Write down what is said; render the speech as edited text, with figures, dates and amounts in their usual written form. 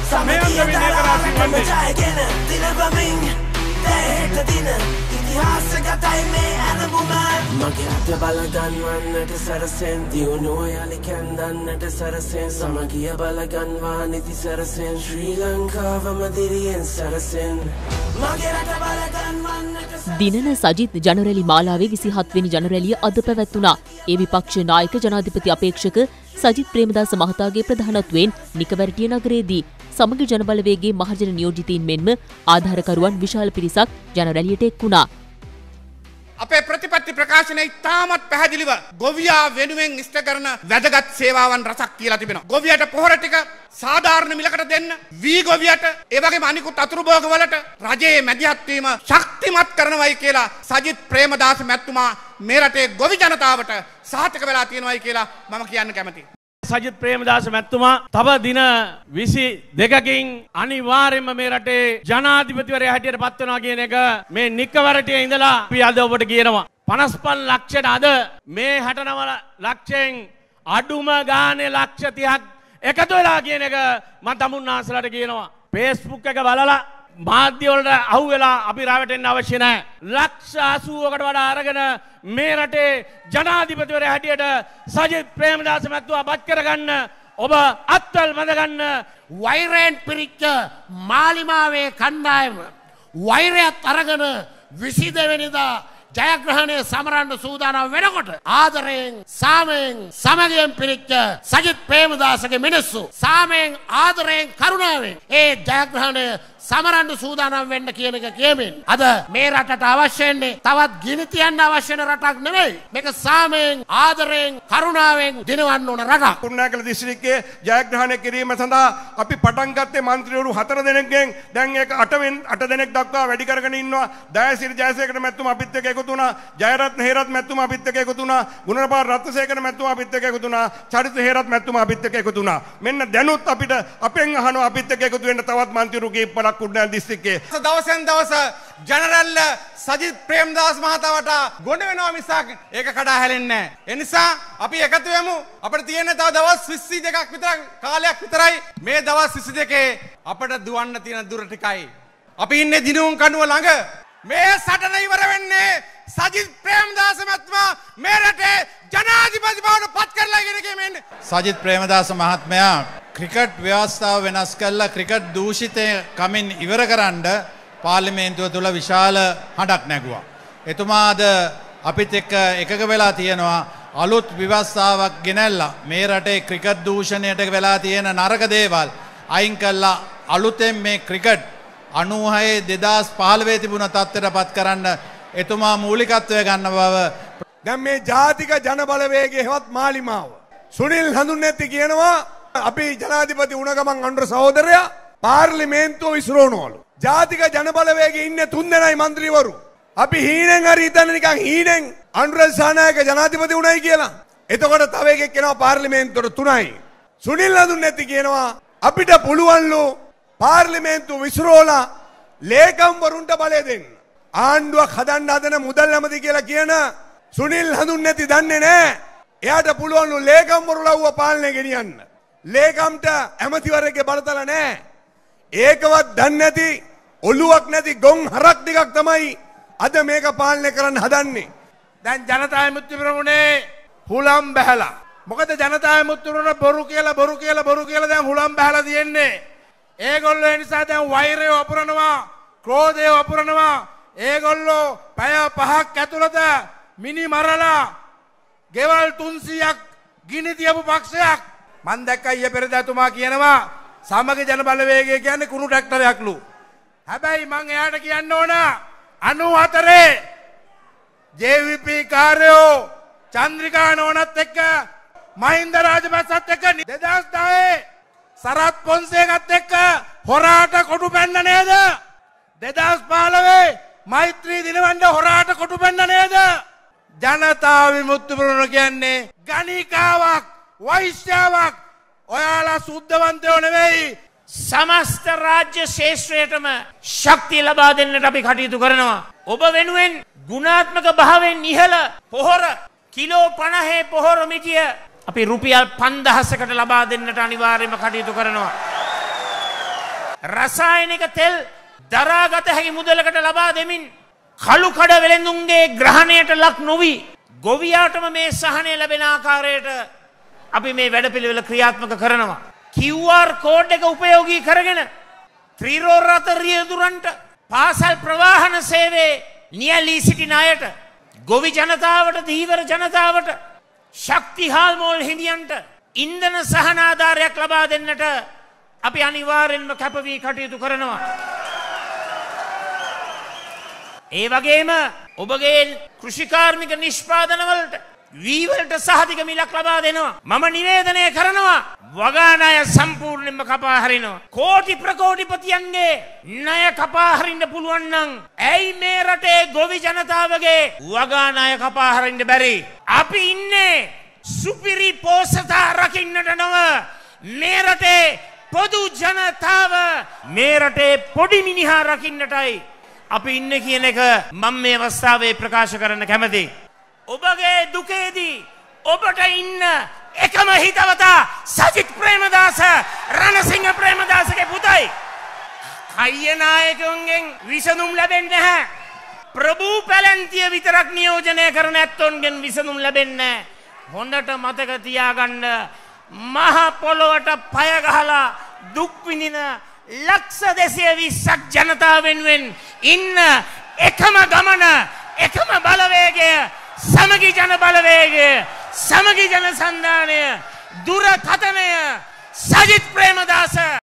සමගිය දරාගෙන ජයගෙන දිනවමින් දැහෙට දින ඉතිහාසගතයි මේ ඇනබුම මගේ රට බලගන්වන්නට සරසෙන් දියුණුව යලි කැන්දන්නට සරසෙන් සමගිය බලගන්වා නිති සරසෙන් ශ්‍රී ලංකාවම දිරියෙන් සරසෙන් මගේ රට බලගන්වන්නට දිනන සජිත් ජනරැලි මාලාවේ 27 වෙනි ජනරැලිය අද පැවැත්වුණා. ඒ විපක්ෂ නායක ජනාධිපති අපේක්ෂක සජිත් ප්‍රේමදාස මහතාගේ ප්‍රධානත්වයෙන් නිකවැරටිය නගරයේදී සමගි ජනබලවේගේ මහජන නියෝජිතයින් මෙන්ම ආධාරකරුවන් විශාල පිරිසක් ජනරැලියට එක් වුණා. අපේ ප්‍රතිපත්ති ප්‍රකාශනයේ ඉතාමත් පැහැදිලිව ගොවියා වෙනුවෙන් ඉෂ්ට කරන වැදගත් සේවාවන් රසක් කියලා තිබෙනවා. ගොවියට පොහොර ටික සාධාරණ මිලකට දෙන්න, වී ගොවියට ඒ වගේම අනිකුත් අතුරු භෝග වලට රජයේ මැදිහත් වීම ශක්තිමත් කරනවායි කියලා සජිත් ප්‍රේමදාස මැතිතුමා මේ රටේ ගොවි ජනතාවට සහතික වෙලා තියෙනවායි කියලා මම කියන්න කැමතියි. සජිත් ප්‍රේමදාස මැතිතුමා තව දින 22කින් අනිවාර්යයෙන්ම මේ රටේ ජනාධිපතිවරයා හැටියට පත් වෙනවා කියන එක මේ නිකවරටියේ ඉඳලා අපි අද ඔබට කියනවා. 55 ලක්ෂයට අද මේ 69 ලක්ෂයෙන් අඩුම ගානේ ලක්ෂ 30ක් එකතු වෙලා කියන එක මම තමුන්නාන්සලාට කියනවා. Facebook එක බලලා මාධ්‍ය වලට අහු වෙලා අපි රැවටෙන්න අවශ්‍ය නැහැ. ලක්ෂ 80කට වඩා අරගෙන මේ රටේ ජනාධිපතිවරයා හැටියට සජිත් ප්‍රේමදාස මැතිතුමා පත් කරගන්න ඔබ අත්වල බඳ ගන්න. වෛරයෙන් පිරිච්ච මාලිමාවේ කණ්ඩායම වෛරයත් අරගෙන 22 වෙනිදා ජයග්‍රහණය සමරන්න සූදානම් වෙනකොට ආදරයෙන් සාමයෙන් සමගියෙන් පිරිච්ච සජිත් ප්‍රේමදාසගේ මිනිස්සු සාමයෙන් ආදරයෙන් කරුණාවෙන් ඒ ජයග්‍රහණය සමරන්න සූදානම් වෙන්න කියන එක කියමින් අද මේ රටට අවශ්‍ය වෙන්නේ තවත් ගිනි තියන්න අවශ්‍ය වෙන රටක් නෙවෙයි. මේක සාමයෙන් ආදරයෙන් කරුණාවෙන් දිනවන්න ඕන රටක්. කුරුණෑගල දිස්ත්‍රික්කයේ ජයග්‍රහණය කිරීම සඳහා අපි පටන් ගත්තේ മന്ത്രിවරු 4 දෙනෙක්ගෙන් දැන් ඒක 8 දෙනෙක් දක්වා වැඩි කරගෙන ඉන්නවා. දයාසිරි ජයසේකර මැතිතුමා අපිත් එක්ක එකතු වුණා. ජයරත්න හේරත් මැතිතුමා අපිත් එක්ක එකතු වුණා. ගුණරපාල රත්නසේකර මැතිතුමා අපිත් එක්ක එකතු වුණා. චරිත හේරත් මැතිතුමා අපිත් එක්ක එකතු වුණා. මෙන්න දැනුත් අපිට අපෙන් අහනවා අපිත් එක්ක එකතු වෙන්න තවත් മന്ത്രിවරු කීපයක් කුරුණෑගල දිස්ත්‍රික්කයේ දවසෙන් දවස ජනරල් සජිත් ප්‍රේමදාස මහතාවට ගොඩ වෙනවා මිසක් ඒක කඩා හැලෙන්නේ නැහැ. ඒ නිසා අපි එකතු වෙමු. අපිට තියෙන තව දවස් 22ක් විතර කාලයක් විතරයි. මේ දවස් 22 අපිට දුවන්න තියෙන දුර ටිකයි. අපි ඉන්නේ දිනුම් කණුව ළඟ. මේ සටන ඉවර වෙන්නේ සජිත් ප්‍රේමදාස මහත්මයා මේ රටේ ජනාධිපති බවට පත් කරලා ඉගෙන ගන්නේ. සජිත් ප්‍රේමදාස මහත්මයා ක්‍රිකට් ව්‍යවස්ථාව වෙනස් කරලා ක්‍රිකට් දූෂිතය කමින් ඉවර කරන්න පාර්ලිමේන්තුව තුළ විශාල හඬක් නැගුවා. එතුමාද අපිත් එක්ක එකක වෙලා තියෙනවා අලුත් ව්‍යවස්ථාවක් ගෙනල්ලා මේ රටේ ක්‍රිකට් දූෂණයට වෙලා තියෙන නරක දේවල් අයින් කළා අලුතෙන් මේ ක්‍රිකට් 96 2015 තිබුණ තත්ත්වයට පත් කරන්න එතුමා මූලිකත්වය ගන්න බව. දැන් මේ ජාතික ජනබලවේගයේ හෙවත් මාලිමාව සුනිල් හඳුන්නැති කියනවා අපි ජනාධිපති වුණ ගමන් අනුර සහෝදරයා පාර්ලිමේන්තුව විසිරවනවලු. ජාතික ජනබලවේගයේ ඉන්නේ 3 දෙනයි മന്ത്രിවරු. අපි හීනෙන් හරි හිතන්නේ නිකන් හීනෙන් අනුර සානායක ජනාධිපති වුණයි කියලා. එතකොට තව එකෙක් එනවා පාර්ලිමේන්තුවට 3යි. සුනිල් හඳුන්නැති කියනවා අපිට පුළුවන්ලු පාර්ලිමේන්තුව විසිරවලා ලේකම්වරුන්ට බලය දෙන්න. ආණ්ඩුවක් හදන්න හදන මුදල් ඇමති කියලා කියන සුනිල් හඳුන්නැති දන්නේ නැහැ. එයාට පුළුවන්ලු ලේකම්වරුලව්ව පාලනය ගෙනියන්න. ලේකම්ට ඇමතිවරයෙක්ගේ බලතල නැහැ. ඒකවත් දන්නේ නැති ඔළුවක් නැති ගොන් හරක් ටිකක් තමයි අද මේක පාලනය කරන්න හදන්නේ. දැන් ජනතා විමුක්ති පෙරමුණේ හුලම් බහැලා. මොකද ජනතා විමුක්ති පෙරමුණ බොරු කියලා දැන් හුලම් බහැලා තියෙන්නේ. ඒගොල්ලෝ ඒ නිසා දැන් වෛරය වපුරනවා, ක්‍රෝධය වපුරනවා. ඒගොල්ලෝ පැය 5ක් ඇතුළත මිනි මරලා ගෙවල් 300ක් ගිනි තියපු පක්ෂයක්. මන් දැක්කා ඊයේ පෙරේදා තුමා කියනවා සමගි ජනබලවේගය කියන්නේ කුණු ට්‍රැක්ටරයක්ලු. හැබැයි මං එයාට කියන්න ඕන 94 JVP කාර්යෝ චන්ද්‍රිකා නෝනත් එක්ක මහින්ද රාජපක්ෂත් එක්ක 2010 සරත් පොන්සේකත් එක්ක හොරාට කොටු පැන්න නේද? 2015 මෛත්‍රී දිනවන්න හොරාට කොටු පැන්න නේද? ජනතා විමුක්ති පෙරමුණ කියන්නේ ගණිකාවක් වෛශ්‍යාවක්. ඔයාලා සුද්ධවන්තයෝ නෙවෙයි. සමස්ත රාජ්‍ය ශේෂ්ත්‍රයටම ශක්තිය ලබා දෙන්නට අපි කටයුතු කරනවා. ඔබ වෙනුවෙන් ගුණාත්මක භාවයෙන් ඉහළ පොහොර කිලෝ 50 පොහොර මිටිය අපි රුපියල් 5000කට ලබා දෙන්නට අනිවාර්යයෙන්ම කටයුතු කරනවා. රසායනික තෙල් දරාගත හැකි මුදලකට ලබා දෙමින් කළු කඩ වෙළඳුන්ගේ ග්‍රහණයට ලක් නොවි ගොවියාටම මේ සහනය ලැබෙන ආකාරයට අපි මේ වැඩපිළිවෙල ක්‍රියාත්මක කරනවා. QR කෝඩ් එක උපයෝගී කරගෙන ත්‍රිරෝර රථ රියදුරන්ට පාසල් ප්‍රවාහන සේවයේ නියැලී සිටින අයට ගොවි ජනතාවට දීවර ජනතාවට ශක්ති හාල්මෝල් හිමියන්ට ඉන්ධන සහන ආධාරයක් ලබා දෙන්නට අපි අනිවාර්යෙන්ම කැපවී කටයුතු කරනවා. ඒ වගේම ඔබගේ කෘෂිකාර්මික නිෂ්පාදනවලට වීවලට සහතික මිලක් ලබා දෙනවා. මම නිවේදනය කරනවා වගා ණය සම්පූර්ණයෙන්ම කපා හරිනවා. කෝටි ප්‍රකෝටිපතියන්ගේ ණය කපා හරින්න පුළුවන් නම් ඇයි මේ රටේ ගොවි ජනතාවගේ වගා ණය කපා හරින්න බැරි? අපි ඉන්නේ සුපිරි පෝසතා රකින්නට නොව මේ රටේ පොදු ජනතාව මේ රටේ පොඩි මිනිහා රකින්නටයි අපි ඉන්නේ කියන එක මම මේ අවස්ථාවේ ප්‍රකාශ කරන්න කැමතියි. ඔබගේ දුකේදී ඔබට ඉන්න එකම හිතවතා සජිත් ප්‍රේමදාස රණසිංහ ප්‍රේමදාසගේ පුතයි. කයිය නායකයන්ගෙන් විසඳුම් ලැබෙන්නේ නැහැ. ප්‍රභූ පැලැන්තිය විතරක් නියෝජනය කරන ඇත්තොන්ගෙන් විසඳුම් ලැබෙන්නේ නැහැ. හොඳට මතක තියාගන්න මහ පොළොවට පය ගහලා දුක් විඳින ලක්ෂ 220ක් ජනතාව වෙනුවෙන් ඉන්න එකම ගමන එකම බලවේගය සමගි ජන බලවේගය සමගි ජන සන්ධානය දුරකථනය සජිත් ප්‍රේමදාස